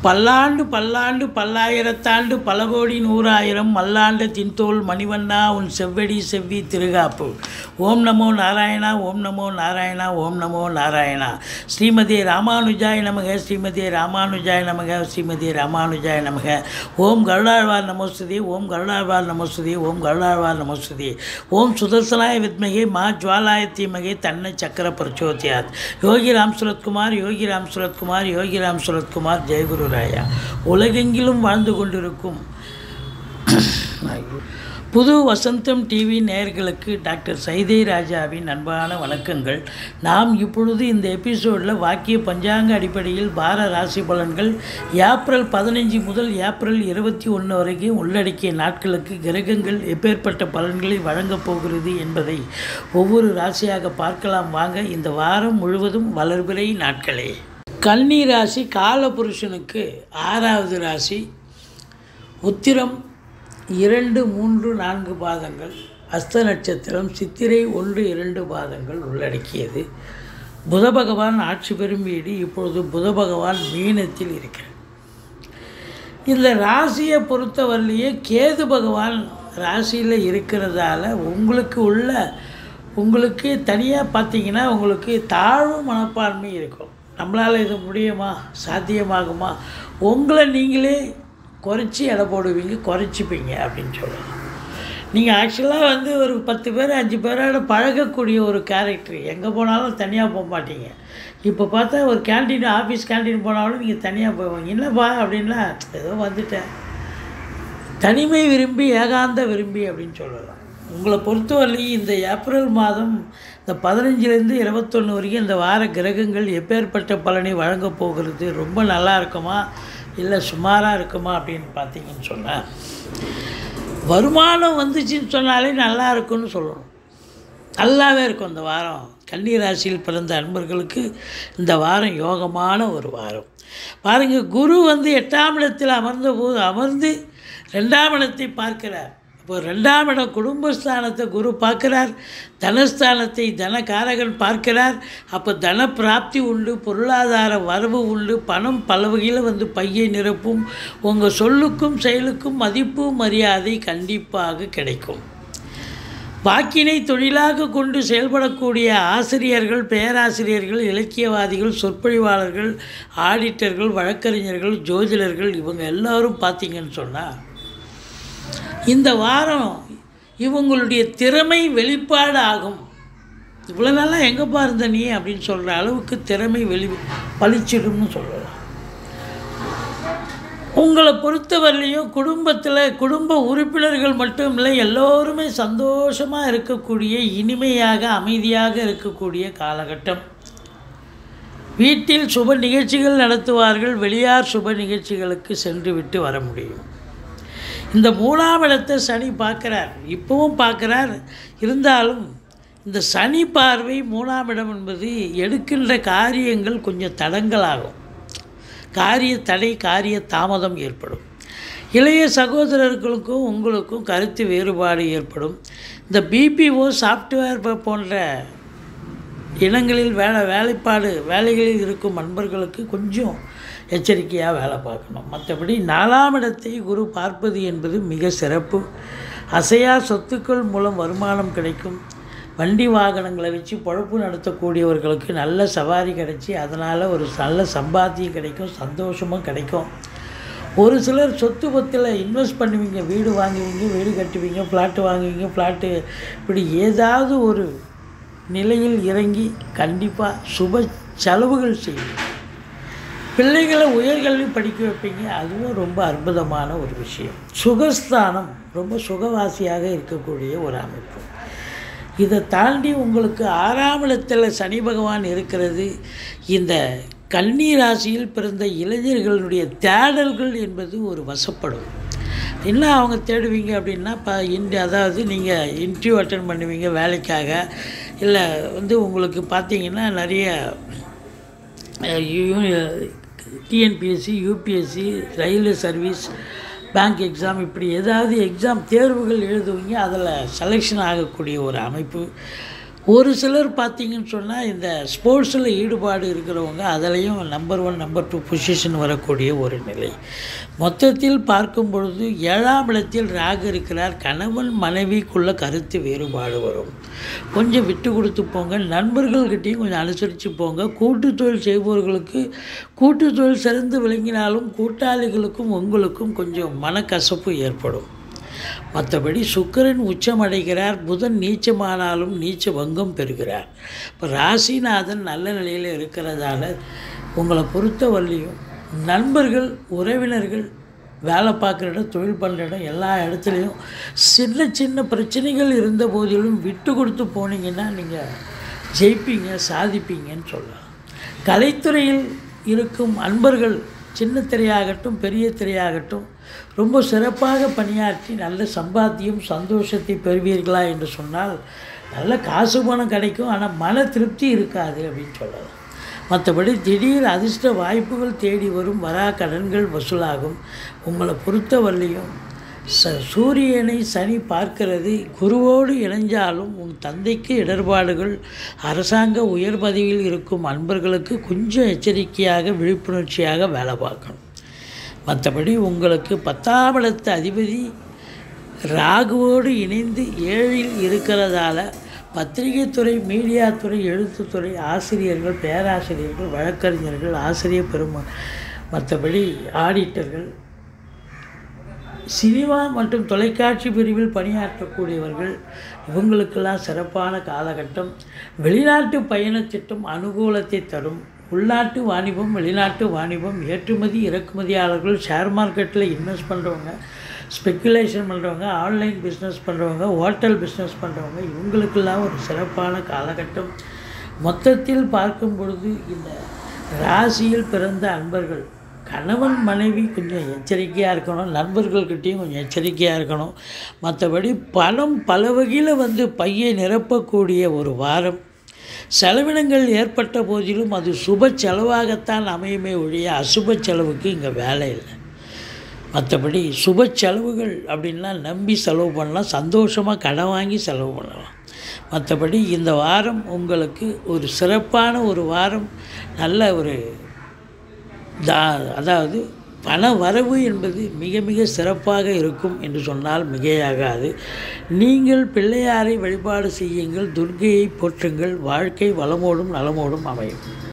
பல்லாண்டு பல்லாண்டு பல்லாயிரத்தாண்டு பல கோடி நூறாயிரம் மல்லாண்ட தின்தோல் மணிவண்ணா உன் செவ்வடி செவ்வி திருகாப்பு. ஓம் நமோ நாராயணா, ஓம் நமோ நாராயணா, ஓம் நமோ நாராயணா. ஸ்ரீமதி ராமானுஜாய நமக, ஸ்ரீமதி ராமானுஜாய நமக, ஸ்ரீமதி ராமானுஜாய நமக. ஓம் கருடாழ்வார் நமோஸ்துதி, ஓம் கருடாழ்வார் நமோஸ்துதி, ஓம் கருடாழ்வார் நமோஸ்துதி. ஓம் சுதர்சனாய வித்மகே மா ஜுவாலாய தீமகே தன்ன சக்கர பிரச்சோத்யாத். யோகி ராம் சுரத்குமார், யோகி ராம் சுரத்குமார், யோகி ராம் சுரத்குமார். ஜெயகுரு ராயா. உலகெங்கிலும் வாழ்ந்து கொண்டிருக்கும் புது வசந்தம் டிவி நேயர்களுக்கு டாக்டர் சைதை ராஜாவின் அன்பான வணக்கங்கள். நாம் இப்பொழுது இந்த எபிசோடில் வாக்கிய பஞ்சாங்க அடிப்படையில் வார ராசி பலன்கள் ஏப்ரல் 15 முதல் ஏப்ரல் 21 வரைக்கும் உள்ளடக்கிய நாட்களுக்கு கிரகங்கள் எப்பேற்பட்ட பலன்களை வழங்கப் போகிறது என்பதை ஒவ்வொரு ராசியாக பார்க்கலாம் வாங்க. இந்த வாரம் முழுவதும் வளர்பிறை நாட்களே. கன்னி ராசி காலபுருஷனுக்கு 6வது ராசி. உத்திரம் 2, 3, 4 பாதங்கள், அஸ்த நட்சத்திரம் சித்திரை 1, 2 பாதங்கள் உள்ளடக்கியது. புத பகவான் ஆட்சி பெறும் வீடு. இப்பொழுது புத பகவான் மீனத்தில் இருக்கிறார். இந்த ராசியை பொறுத்தவரையிலேயே கேது பகவான் ராசியில் இருக்கிறதால உங்களுக்கு தனியாக பார்த்தீங்கன்னா உங்களுக்கு தாழ்வு மனப்பான்மை இருக்கும். நம்மளால் இது முடியுமா, சாத்தியமாகுமா, உங்களை நீங்களே குறைச்சி எடை போடுவீங்க, குறைச்சிப்பீங்க அப்படின்னு சொல்லலாம். நீங்கள் ஆக்சுவலாக ஒரு 10 பேர் 5 பேரோட பழகக்கூடிய ஒரு கேரக்டர். எங்கே போனாலும் தனியாக போக மாட்டீங்க. இப்போ பார்த்தா ஒரு கேன்டீன், ஆஃபீஸ் கேன்டீன் போனாலும் நீங்கள் தனியாக போவாங்க. என்னப்பா அப்படின்னா ஏதோ வந்துட்டேன், தனிமை விரும்பி ஏகாந்த விரும்பி அப்படின்னு சொல்லலாம். உங்களை பொறுத்தவரையிலையும் இந்த ஏப்ரல் மாதம் இந்த 15லேருந்து 21 வரைக்கும் இந்த வார கிரகங்கள் எப்பேற்பட்ட பலனை வழங்கப் போகிறது, ரொம்ப நல்லா இருக்குமா இல்லை சுமாராக இருக்குமா அப்படின்னு பார்த்தீங்கன்னு சொன்னால், வருமானம் வந்துச்சுன்னு சொன்னாலே நல்லா இருக்குன்னு சொல்லணும். நல்லாவே இருக்கும் இந்த வாரம். கன்னி ராசியில் பிறந்த அன்பர்களுக்கு இந்த வாரம் யோகமான ஒரு வாரம். பாருங்கள், குரு 8ஆம் இடத்தில் அமர்ந்து 2ஆம் இடத்தை பார்க்கிறார். இப்போ 2ஆம் இடம் குடும்பஸ்தானத்தை குரு பார்க்குறார், தனஸ்தானத்தை தனகாரகன் பார்க்கிறார். அப்போ தன பிராப்தி உண்டு, பொருளாதார வரவு உண்டு, பணம் பல வகையில் பையை நிரப்பும். உங்கள் சொல்லுக்கும் செயலுக்கும் மதிப்பு மரியாதை கண்டிப்பாக கிடைக்கும். வாக்கினை தொழிலாக கொண்டு செயல்படக்கூடிய ஆசிரியர்கள், பேராசிரியர்கள், இலக்கியவாதிகள், சொற்பொழிவாளர்கள், ஆடிட்டர்கள், வழக்கறிஞர்கள், ஜோதிடர்கள் இவங்க எல்லோரும் பார்த்தீங்கன்னு சொன்னால் இந்த வாரம் இவங்களுடைய திறமை வெளிப்பாடு ஆகும். இவ்வளோ நாளாக எங்கேப்பா இருந்த நீ அப்படின்னு சொல்கிற அளவுக்கு திறமை பளிச்சிடும்னு சொல்லலாம். உங்களை பொறுத்தவரையிலையும் குடும்ப உறுப்பினர்கள் மட்டும் இல்லை, எல்லோருமே சந்தோஷமாக இருக்கக்கூடிய, இனிமையாக அமைதியாக இருக்கக்கூடிய காலகட்டம். வீட்டில் சுப நிகழ்ச்சிகள் நடத்துவார்கள். வெளியார் சுப நிகழ்ச்சிகளுக்கு சென்று விட்டு வர முடியும். இந்த 3ஆம் இடத்தை சனி பார்க்குறார், இப்போவும் பார்க்குறார். இருந்தாலும் இந்த சனி பார்வை 3ஆம் இடம் என்பது எடுக்கின்ற காரியங்கள் கொஞ்சம் தடங்களாகும். காரிய தடை, காரிய தாமதம் ஏற்படும். இளைய சகோதரர்களுக்கும் உங்களுக்கும் கருத்து வேறுபாடு ஏற்படும். இந்த பிபிஓ சாஃப்ட்வேர் போன்ற இடங்களில் வேலைகளில் இருக்கும் நண்பர்களுக்கு கொஞ்சம் எச்சரிக்கையாக வேலை பார்க்கணும். மற்றபடி 4ஆம் இடத்தை குரு பார்ப்பது என்பது மிக சிறப்பு. அசையா சொத்துக்கள் மூலம் வருமானம் கிடைக்கும். வண்டி வாகனங்களை வச்சு பொழப்பு நடத்தக்கூடியவர்களுக்கு நல்ல சவாரி கிடைச்சி அதனால் ஒரு நல்ல சம்பாத்தியம் கிடைக்கும், சந்தோஷமும் கிடைக்கும். ஒரு சிலர் சொத்து பத்தில் இன்வெஸ்ட் பண்ணுவீங்க, வீடு வாங்குவீங்க, வீடு கட்டுவீங்க, ஃப்ளாட்டு வாங்குவீங்க, ஃப்ளாட்டு இப்படி ஏதாவது ஒரு நிலையில் இறங்கி கண்டிப்பாக சுப செலவுகள் செய்வீங்க. பிள்ளைகளை உயர்கல்வி படிக்க வைப்பீங்க, அதுவும் ரொம்ப அற்புதமான ஒரு விஷயம். சுகஸ்தானம் ரொம்ப சுகவாசியாக இருக்கக்கூடிய ஒரு அமைப்பு. இதை தாண்டி உங்களுக்கு 6ஆம் இடத்தில் சனி பகவான் இருக்கிறது. இந்த கன்னி ராசியில் பிறந்த இளைஞர்களுடைய தேடல்கள் என்பது ஒரு வசப்படும். என்ன அவங்க தேடுவீங்க அப்படின்னா, அதாவது நீங்கள் இன்டர்வியூ அட்டன் பண்ணுவீங்க வேலைக்காக, இல்லை உங்களுக்கு பார்த்தீங்கன்னா நிறைய TNPSC, UPSC, railway service, bank exam, இப்படி ஏதாவது எக்ஸாம் தேர்வுகள் எழுதுவீங்க. அதில் செலெக்ஷன் ஆகக்கூடிய ஒரு அமைப்பு. ஒரு சிலர் பார்த்தீங்கன்னு சொன்னால் இந்த ஸ்போர்ட்ஸில் ஈடுபாடு இருக்கிறவங்க அதிலையும் நம்பர் 1 நம்பர் 2 பொசிஷன் வரக்கூடிய ஒரு நிலை. மொத்தத்தில் பார்க்கும் பொழுது 7ஆம் இடத்தில் ராகு இருக்கிறார். கணவன் மனைவிக்குள்ள கருத்து வேறுபாடு வரும். கொஞ்சம் விட்டு கொடுத்து போங்க. நண்பர்கள்கிட்டையும் கொஞ்சம் அனுசரித்து போங்க. கூட்டு தொழில் செய்பவர்களுக்கு கூட்டு தொழில் சிறந்து விளங்கினாலும் கூட்டாளிகளுக்கும் உங்களுக்கும் கொஞ்சம் மனக்கசப்பு ஏற்படும். மற்றபடி சுக்கிரன் உச்சமடைகிறார். புதன் நீச்சமானாலும் நீச்ச பங்கம் பெறுகிறார். இப்போ ராசிநாதன் நல்ல நிலையில் இருக்கிறதால உங்களை பொறுத்தவரையிலையும் நண்பர்கள், உறவினர்கள், வேலை பார்க்குற இடம், தொழில் பண்ணுற இடம், எல்லா இடத்துலையும் சின்ன சின்ன பிரச்சனைகள் இருந்த போதிலும் விட்டு கொடுத்து போனீங்கன்னா நீங்கள் ஜெயிப்பீங்க, சாதிப்பீங்கன்னு சொல்லலாம். கலைத்துறையில் இருக்கும் அன்பர்கள் சின்ன திரையாகட்டும் பெரிய திரையாகட்டும் ரொம்ப சிறப்பாக பணியாற்றி நல்ல சம்பாத்தியம் சந்தோஷத்தை பெறுவீர்களா என்று சொன்னால் நல்ல காசு பணம் கிடைக்கும். ஆனால் மன திருப்தி இருக்காது அப்படின்னு சொல்லலாம். மற்றபடி திடீர் அதிர்ஷ்ட வாய்ப்புகள் தேடி வரும். வரா கடன்கள் வசூலாகும். உங்களை பொறுத்தவரையிலையும் சூரியனை சனி பார்க்கிறது. குருவோடு இணைஞ்சாலும் உன் தந்தைக்கு இடர்பாடுகள். அரசாங்க உயர் பதவியில் இருக்கும் அன்பர்களுக்கு கொஞ்சம் எச்சரிக்கையாக விழிப்புணர்ச்சியாக வேலை பார்க்கணும். மற்றபடி உங்களுக்கு 10ஆம் இடத்து அதிபதி ராகுவோடு இணைந்து 7இல் இருக்கிறதால பத்திரிகை துறை, மீடியா துறை, எழுத்துத்துறை, ஆசிரியர்கள், பேராசிரியர்கள், வழக்கறிஞர்கள், ஆசிரியர் மற்றபடி ஆடிட்டர்கள், சினிமா மற்றும் தொலைக்காட்சி பிரிவில் பணியாற்றக்கூடியவர்கள் இவங்களுக்கெல்லாம் சிறப்பான காலகட்டம். வெளிநாட்டு பயணத்திட்டம் அனுகூலத்தை தரும். உள்நாட்டு வாணிபம், வெளிநாட்டு வாணிபம், ஏற்றுமதி இறக்குமதியாளர்கள், ஷேர் மார்க்கெட்டில் இன்வெஸ்ட் பண்ணுறவங்க, ஸ்பெக்குலேஷன் பண்ணுறவங்க, ஆன்லைன் பிஸ்னஸ் பண்ணுறவங்க, ஹோட்டல் பிஸ்னஸ் பண்ணுறவங்க இவங்களுக்கெல்லாம் ஒரு சிறப்பான காலகட்டம். மொத்தத்தில் பார்க்கும் பொழுது இந்த ராசியில் பிறந்த அன்பர்கள் கணவன் மனைவி கொஞ்சம் எச்சரிக்கையாக இருக்கணும். நண்பர்கள்கிட்டையும் கொஞ்சம் எச்சரிக்கையாக இருக்கணும். மற்றபடி பணம் பல வகையில் பையை நிரப்பக்கூடிய ஒரு வாரம். செலவினங்கள் ஏற்பட்ட போதிலும் அது சுப செலவாகத்தான் அமையுமே ஒழிய அசுப செலவுக்கு இங்கே வேலை இல்லை. மற்றபடி சுப செலவுகள் அப்படின்னா நம்பி செலவு பண்ணலாம். சந்தோஷமாக கடன் வாங்கி செலவு பண்ணலாம். மற்றபடி இந்த வாரம் உங்களுக்கு ஒரு சிறப்பான ஒரு வாரம். நல்ல ஒரு அதாவது பண வரவு என்பது மிக மிக சிறப்பாக இருக்கும் என்று சொன்னால் மிகையாகாது. நீங்கள் பிள்ளையாரை வழிபாடு செய்யுங்கள். துர்க்கையை போற்றுங்கள். வாழ்க்கை வளமோடும் நலமோடும் அமையும்.